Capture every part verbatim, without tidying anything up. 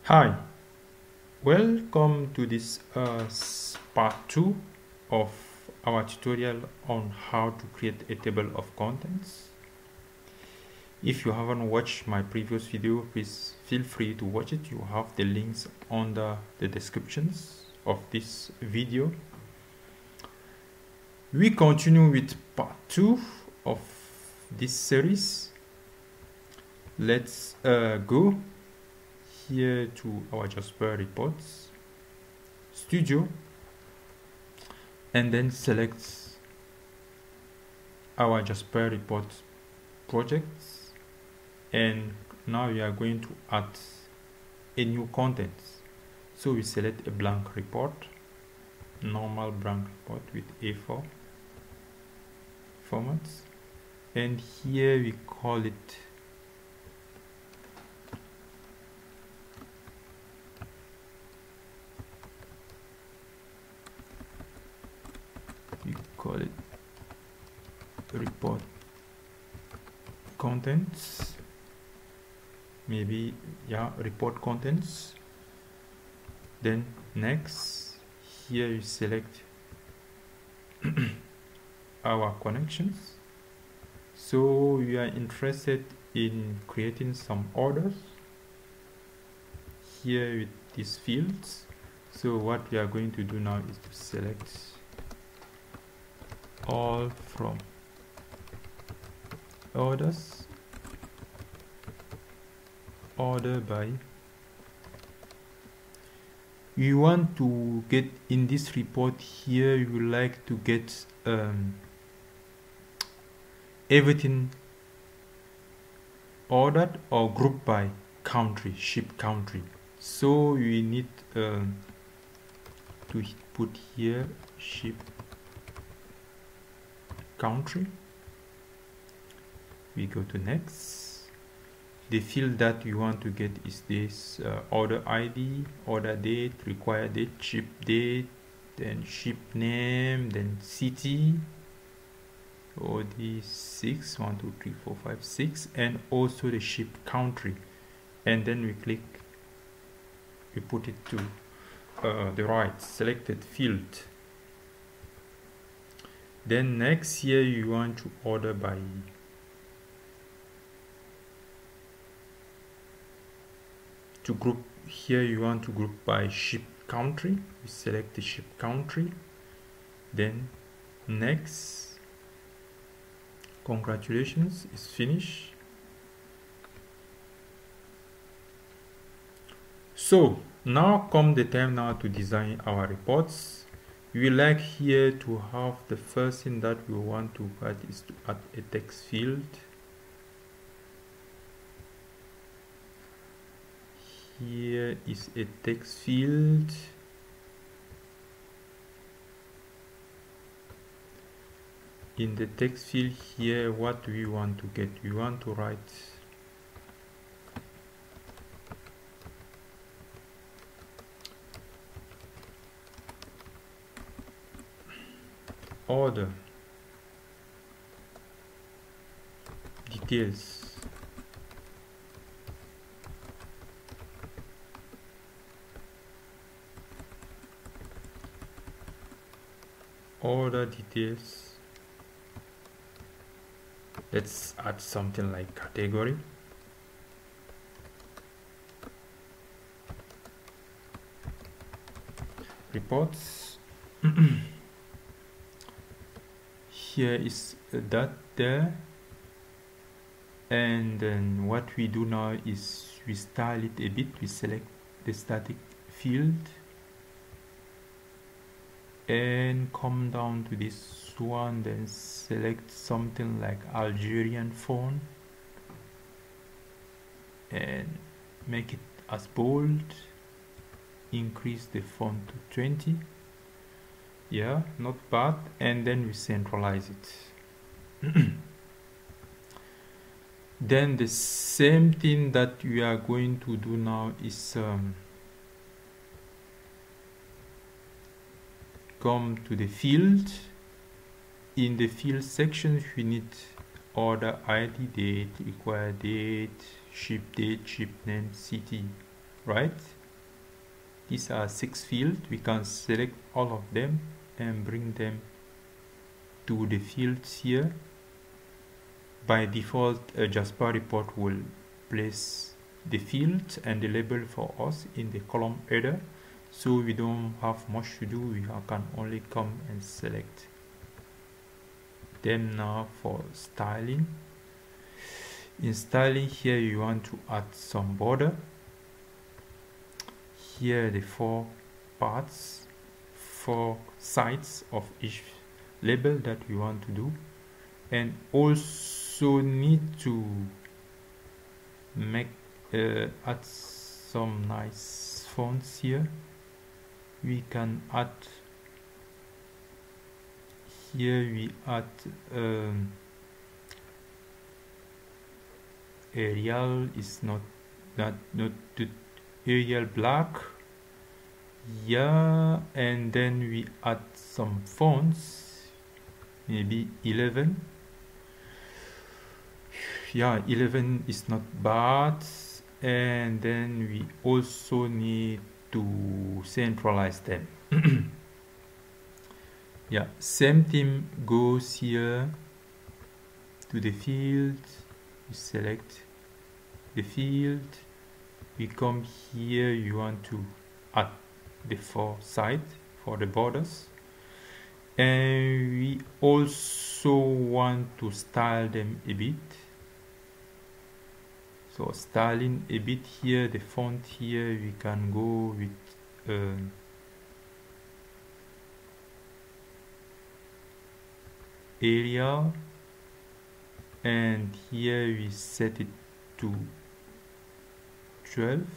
Hi, welcome to this uh, part two of our tutorial on how to create a table of contents. If you haven't watched my previous video, please feel free to watch it. You have the links under the descriptions of this video. We continue with part two of this series. Let's uh, go here to our Jasper reports studio and then select our Jasper report projects, and now we are going to add a new content. So we select a blank report, normal blank report with A four formats, and here we call it we call it report contents, maybe yeah report contents. Then next, here you select our connections. So we are interested in creating some orders here with these fields. So what we are going to do now is to select all from orders, order by. You want to get in this report here, you like to get um, everything ordered or grouped by country, ship country. So we need uh, to put here ship country. We go to next. The field that we want to get is this uh, order I D, order date, required date, ship date, then ship name, then city, O D six, one, two, three, four, five, six, and also the ship country. And then we click, we put it to uh, the right selected field. Then next, here you want to order by to group. Here you want to group by ship country. We select the ship country. Then next, congratulations, it's finished. So now come the time now to design our reports. We like here to have the first thing that we want to add is to add a text field. Here is a text field. In the text field here, what do we want to get? We want to write order details. Order details. Let's add something like category. Reports. Here is that there, and then what we do now is we style it a bit. We select the static field and come down to this one, then select something like Algerian font and make it as bold. Increase the font to twenty. Yeah, not bad. And then we centralize it. Then the same thing that we are going to do now is um, come to the field. In the field section, we need order I D, date, required date, ship date, ship name, city, right? These are six fields. We can select all of them and bring them to the fields here. By default, uh, Jasper report will place the fields and the label for us in the column header, so we don't have much to do. We can only come and select them. Now for styling, in styling here you want to add some border. Here the four parts, four sides of each label that we want to do, and also need to make uh, add some nice fonts here. We can add here we add um, Arial is not not not the Arial black, yeah, and then we add some fonts, maybe eleven. Yeah, eleven is not bad. And then we also need to centralize them. Yeah, same thing goes here to the field. We select the field, we come here, you want to add the four sides for the borders, and we also want to style them a bit. So styling a bit here, the font here, we can go with uh, Arial, and here we set it to twelve.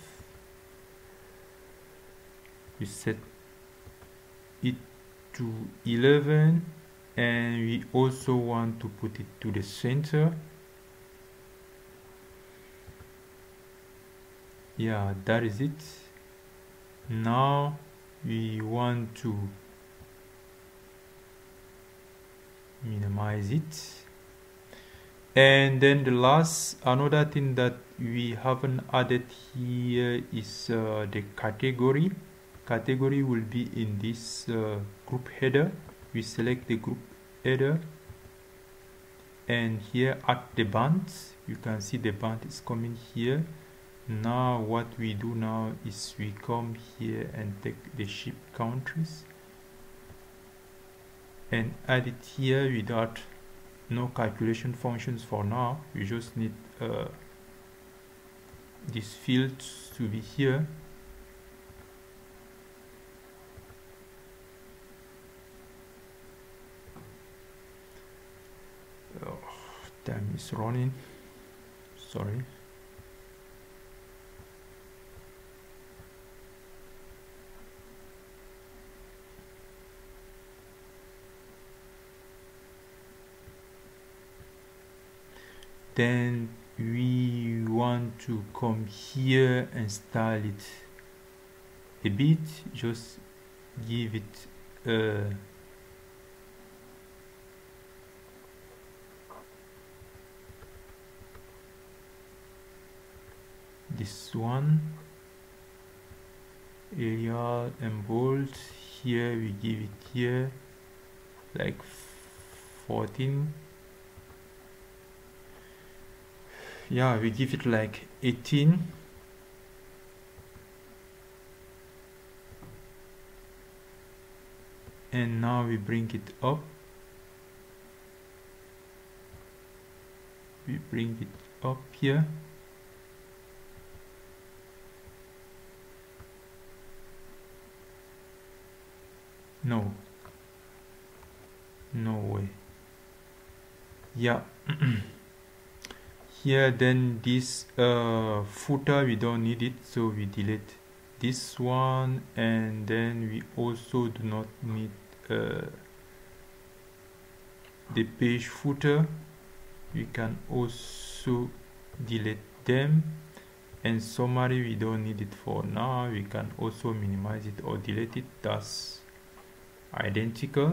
We set it to eleven, and we also want to put it to the center. Yeah, that is it. Now we want to minimize it. And then the last, another thing that we haven't added here is uh, the category. Category will be in this uh, group header. We select the group header, and here at the band, you can see the band is coming here. Now what we do now is we come here and take the ship countries and add it here without no calculation functions for now. We just need uh, these fields to be here. Oh, time is running, sorry. Then we want to come here and style it a bit, just give it uh, this one, Arial and bold. Here we give it here like fourteen. Yeah, we give it like eighteen. And now we bring it up. We bring it up here. No. No way. Yeah. Here then this uh, footer, we don't need it, so we delete this one, and then we also do not need uh, the page footer. We can also delete them, and summary we don't need it for now. We can also minimize it or delete it. That's identical.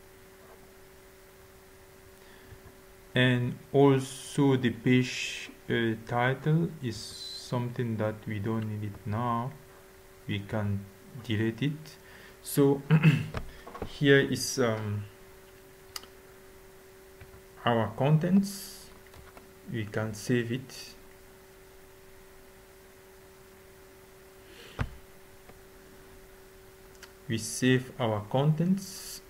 And also the page uh, title is something that we don't need it now. We can delete it. So here is um, our contents. We can save it. We save our contents.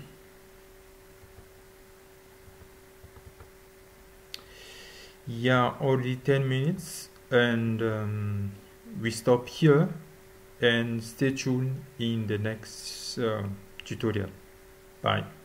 Yeah, already ten minutes, and um, we stop here, and stay tuned in the next uh, tutorial. Bye.